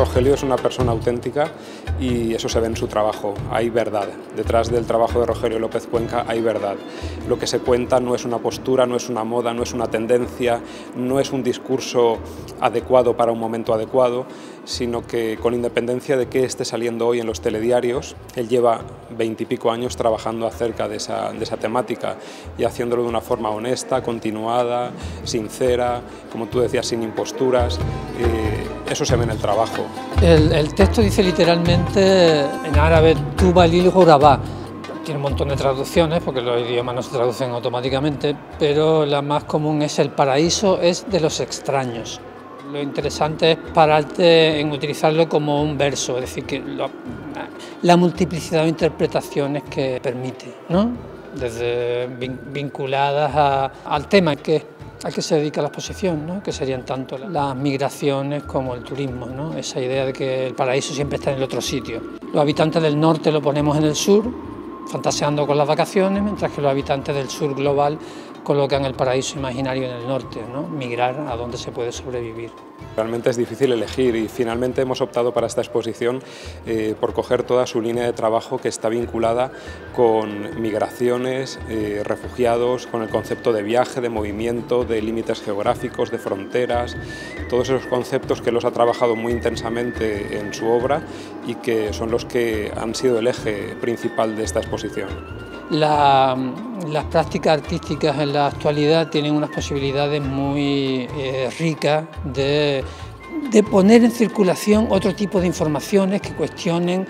Rogelio es una persona auténtica y eso se ve en su trabajo, hay verdad. Detrás del trabajo de Rogelio López Cuenca hay verdad. Lo que se cuenta no es una postura, no es una moda, no es una tendencia, no es un discurso adecuado para un momento adecuado, sino que con independencia de qué esté saliendo hoy en los telediarios, él lleva 20 y pico años trabajando acerca de esa temática y haciéndolo de una forma honesta, continuada, sincera, como tú decías, sin imposturas. Eso se ve en el trabajo. El texto dice literalmente en árabe Tubalil Ghuraba. Tiene un montón de traducciones porque los idiomas no se traducen automáticamente, pero la más común es el paraíso es de los extraños. Lo interesante es pararte en utilizarlo como un verso, es decir, que la multiplicidad de interpretaciones que permite, ¿no? Desde vinculadas al tema al que se dedica la exposición, ¿no? Que serían tanto las migraciones como el turismo, ¿no? Esa idea de que el paraíso siempre está en el otro sitio. Los habitantes del norte lo ponemos en el sur, fantaseando con las vacaciones, mientras que los habitantes del sur global colocan el paraíso imaginario en el norte, ¿no? Migrar a donde se puede sobrevivir. Realmente es difícil elegir y finalmente hemos optado para esta exposición por coger toda su línea de trabajo que está vinculada con migraciones, refugiados, con el concepto de viaje, de movimiento, de límites geográficos, de fronteras, todos esos conceptos que los ha trabajado muy intensamente en su obra y que son los que han sido el eje principal de esta exposición. Las prácticas artísticas en la actualidad tienen unas posibilidades muy ricas de poner en circulación otro tipo de informaciones que cuestionen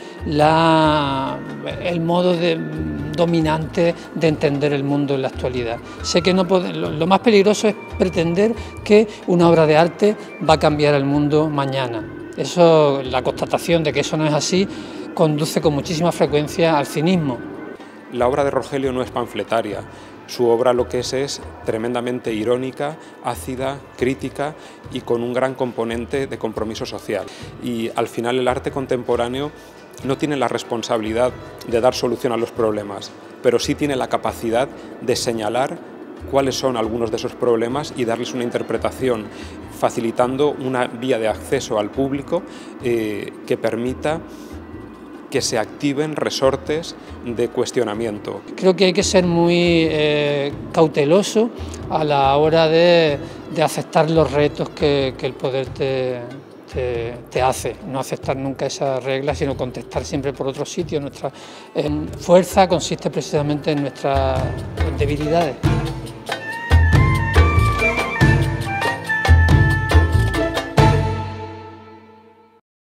el modo dominante de entender el mundo en la actualidad. Sé que lo más peligroso es pretender que una obra de arte va a cambiar el mundo mañana. La constatación de que eso no es así conduce con muchísima frecuencia al cinismo. La obra de Rogelio no es panfletaria, su obra lo que es tremendamente irónica, ácida, crítica y con un gran componente de compromiso social. Y al final el arte contemporáneo no tiene la responsabilidad de dar solución a los problemas, pero sí tiene la capacidad de señalar cuáles son algunos de esos problemas y darles una interpretación, facilitando una vía de acceso al público que permita que se activen resortes de cuestionamiento. Creo que hay que ser muy cauteloso a la hora de aceptar los retos que el poder te hace. No aceptar nunca esas reglas, sino contestar siempre por otro sitio. Nuestra fuerza consiste precisamente en nuestras debilidades.